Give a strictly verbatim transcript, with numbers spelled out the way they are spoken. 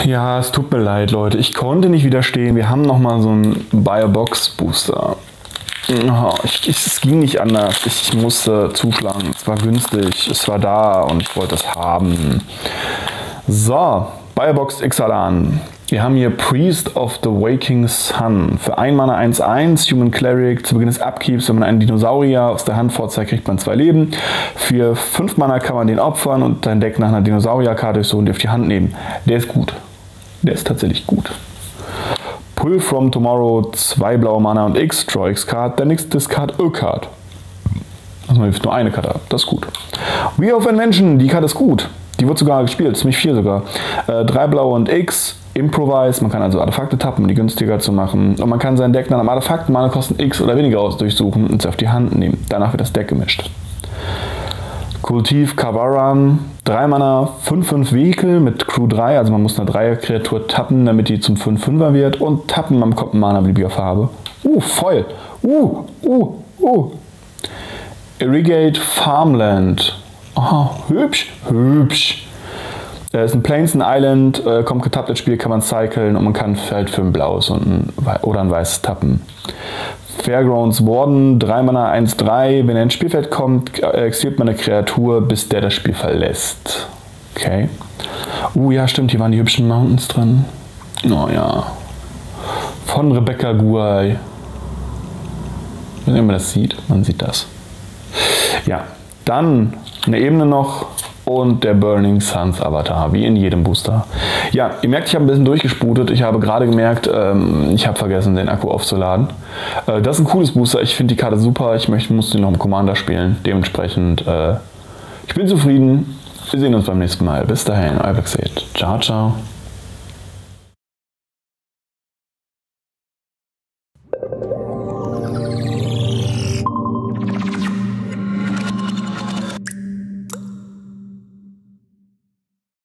Ja, es tut mir leid, Leute. Ich konnte nicht widerstehen. Wir haben nochmal so einen Buy-a-Box-Booster. Oh, ich, ich, es ging nicht anders. Ich musste zuschlagen. Es war günstig. Es war da und ich wollte es haben. So, Buy-a-Box Ixalan. Wir haben hier Priest of the Waking Sun. Für ein Mana eins eins, Human Cleric. Zu Beginn des Upkeeps, wenn man einen Dinosaurier aus der Hand vorzeigt, kriegt man zwei Leben. Für fünf Mana kann man den opfern und dein Deck nach einer Dinosaurierkarte durchsuchen und auf die Hand nehmen. Der ist gut. Der ist tatsächlich gut. Pull from Tomorrow, zwei blaue Mana und X, Draw X-Card, der nächste Discard A-Card. Also man hilft nur eine Karte ab, das ist gut. Wheel of Invention, die Karte ist gut. Die wird sogar gespielt, ziemlich viel sogar. Äh, drei blaue und X, Improvise, man kann also Artefakte tappen, um die günstiger zu machen. Und man kann sein Deck nach einem Artefakt Mana kosten X oder weniger aus durchsuchen und sie auf die Hand nehmen. Danach wird das Deck gemischt. Kultiv Kavaran, drei Mana, fünf fünf Vehikel mit Crew drei, also man muss eine Dreier-Kreatur tappen, damit die zum fünf fünfer wird. Und tappen, man bekommt eine Mana-beliebiger Farbe. Uh, Foil. Uh, uh, uh. Irrigate Farmland. Oh, hübsch, hübsch. Da ist ein Plains, ein Island, äh, kommt getappt ins Spiel, kann man cyclen und man kann halt für ein blaues und ein, oder ein weißes tappen. Fairgrounds Warden, drei Mana, eins drei. Wenn er ins Spielfeld kommt, exiliert man eine Kreatur, bis der das Spiel verlässt. Okay. Uh, ja, stimmt, hier waren die hübschen Mountains drin. Oh ja. Von Rebecca Guay. Wenn man das sieht, man sieht das. Ja, dann eine Ebene noch. Und der Burning Suns Avatar, wie in jedem Booster. Ja, ihr merkt, ich habe ein bisschen durchgesputet. Ich habe gerade gemerkt, ähm, ich habe vergessen, den Akku aufzuladen. Äh, das ist ein cooles Booster. Ich finde die Karte super. Ich möchte, muss den noch im Commander spielen. Dementsprechend, äh, ich bin zufrieden. Wir sehen uns beim nächsten Mal. Bis dahin, euer Baxet. Ciao, ciao.